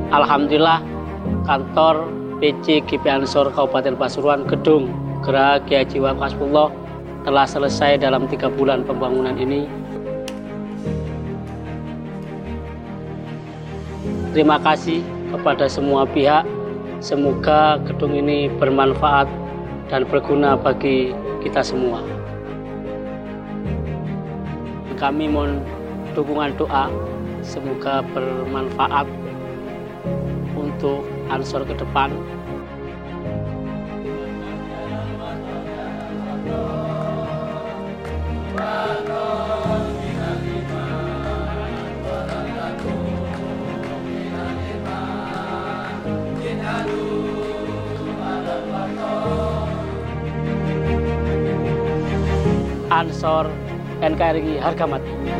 Alhamdulillah, kantor PC GP Ansor Kabupaten Pasuruan Gedung Geraha Kiai Haji Waqf Hasbullah telah selesai dalam 3 bulan pembangunan ini. Terima kasih kepada semua pihak. Semoga gedung ini bermanfaat dan berguna bagi kita semua. Kami mohon dukungan doa, semoga bermanfaat untuk Ansor ke depan. Ansor NKRI harga mati.